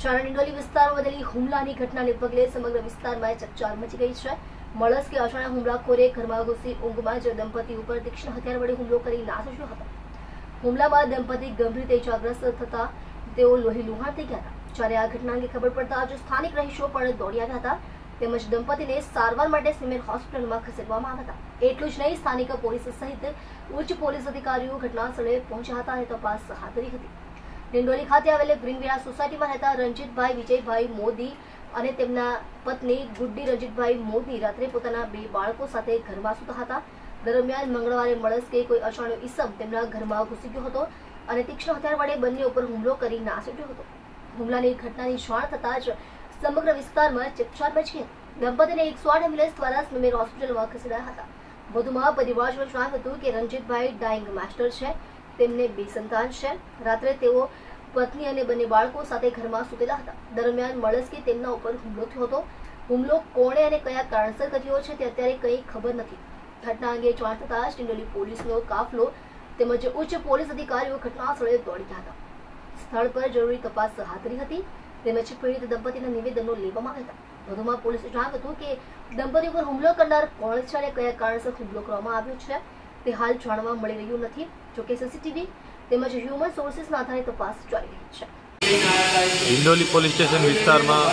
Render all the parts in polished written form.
શાળા વિસ્તારમાં બનેલી હુમલાની ઘટનાને પગલે સમગ્ર વિસ્તારમાં ચકચાર મચી ગઈ છે। મળસ કે અજાણ્યા હુમલાખોરે ઘરમાં ઘૂસી ઊંઘમાં જ દંપતી ઉપર તીક્ષ્ણ હથિયાર વડે હુમલો કરી નાશ કર્યો હતો। હુમલામાં દંપતી ગંભીર રીતે ઇજાગ્રસ્ત થતા તેઓ લોહી લુહાણ થઈ ગયા હતા। જ્યારે આ ઘટના અંગે ખબર પડતા જ સ્થાનિક રહીશો પણ દોડી આવ્યા હતા તેમજ દંપતીને સારવાર માટે સિવિલ હોસ્પિટલમાં ખસેડવામાં આવ્યા હતા। એટલું જ નહીં, સ્થાનિક પોલીસ સહિત ઉચ્ચ પોલીસ અધિકારીઓ ઘટના સ્થળે પહોંચ્યા હતા અને તપાસ હાથ ધરી હતી। ડિંડોલી ખાતે આવેલ ગ્રીનવિલા સોસાયટીમાં રહેતા રણજીતભાઈ વિજયભાઈ મોદી અને તેમના પત્ની ગુડ્ડી રણજીતભાઈ મોદી રાત્રે પોતાના 2 બાળકો સાથે ઘરમાં સૂતા હતા। દરમિયાન મંગળવારે મળસ કે કોઈ અજાણ્યો ઈસમ તેમના ઘરમાં ઘૂસી ગયો હતો અને તીક્ષ્ણ હથિયાર વડે બંને ઉપર હુમલો કરી નાશ કર્યો હતો। હુમલાની ઘટનાની જાણ થતાં જ સમગ્ર વિસ્તારમાં ચકચાર મચી હતી। દંપતીને 108 એમ્બ્યુલન્સ દ્વારા સિવિલ હોસ્પિટલમાં ખસેડાયા હતા। વધુમાં પરિવારજનો જણાવ્યું હતું કે રણજીતભાઈ ડાઇંગ માસ્ટર છે, તેમને 2 સંતાન છે। રાત્રે તેઓ પત્ની અને બંને બાળકો સાથે ઘરમાં સૂતેલા હતા। દરમિયાન મળસ્કે તેમના ઉપર હુમલો થયો હતો। હુમલો કોણે અને કયા કારણસર કર્યો છે તે અત્યારે કંઈ ખબર નથી। ઘટના અંગે જાણ થતાં જ ડિંડોલી પોલીસનો કાફલો તેમજ ઉચ્ચ પોલીસ અધિકારીઓ ઘટના સ્થળે દોડી ગયા હતા। સ્થળ પર જરૂરી તપાસ હાથ ધરી હતી તેમજ પીડિત દંપતીના નિવેદનો લેવામાં આવ્યા હતા। વધુમાં પોલીસે જણાવ્યું હતું કે દંપતી ઉપર હુમલો કરનાર કોણ છે અને કયા કારણસર હુમલો કરવામાં આવ્યો છે તે હાલ જાણવા મળી રહ્યું નથી। જોકે સીસીટીવી તેમજ હ્યુમન સોર્સિસના આધારે તપાસ ચાલી રહી છે। ડિંડોલી પોલીસ સ્ટેશન વિસ્તારમાં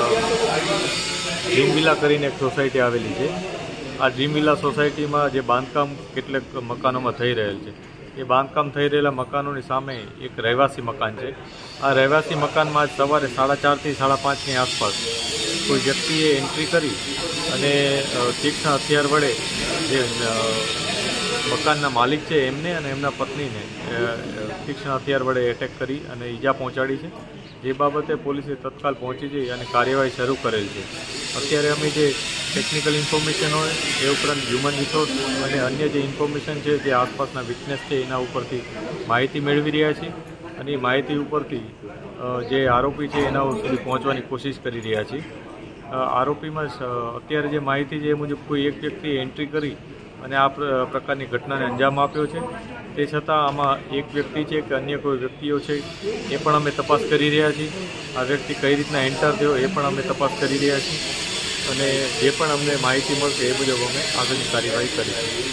ડ્રીમવિલા કરીને એક સોસાયટી આવેલી છે। આ ડ્રીમવિલા સોસાયટીમાં જે બાંધકામ કેટલાક મકાનોમાં થઈ રહેલ છે, એ બાંધકામ થઈ રહેલા મકાનોની સામે એક રહેવાસી મકાન છે। આ રહેવાસી મકાનમાં સવારે 4:30 થી 5:30ની આસપાસ કોઈ વ્યક્તિએ એન્ટ્રી કરી અને તીક્ષ્ણ હથિયાર વડે જે મકાનના માલિક છે એમને અને એમના પત્નીને તીક્ષ્ણ હથિયાર વડે એટેક કરી અને ઈજા પહોંચાડી છે। જે બાબતે પોલીસે તત્કાલ પહોંચી જઈ અને કાર્યવાહી શરૂ કરેલ છે। અત્યારે અમે જે ટેકનિકલ ઇન્ફોર્મેશન હોય એ ઉપરાંત હ્યુમન રિસોર્સ અને અન્ય જે ઇન્ફોર્મેશન છે જે આસપાસના વિટનેસ છે એના ઉપરથી માહિતી મેળવી રહ્યા છીએ અને એ માહિતી ઉપરથી જે આરોપી છે એના સુધી પહોંચવાની કોશિશ કરી રહ્યા છીએ। આરોપીમાં અત્યારે જે માહિતી છે એ મુજબ કોઈ એક વ્યક્તિએ એન્ટ્રી કરી અને આ પ્રકારની ઘટનાને અંજામ આપ્યો છે। તે છતાં આમાં એક વ્યક્તિ છે કે અન્ય કોઈ વ્યક્તિઓ છે એ પણ અમે તપાસ કરી રહ્યા છીએ। આ વ્યક્તિ કઈ રીતના એન્ટર થયો એ પણ અમે તપાસ કરી રહ્યા છીએ અને જે પણ અમને માહિતી મળશે એ મુજબ અમે આગળની કાર્યવાહી કરીશું।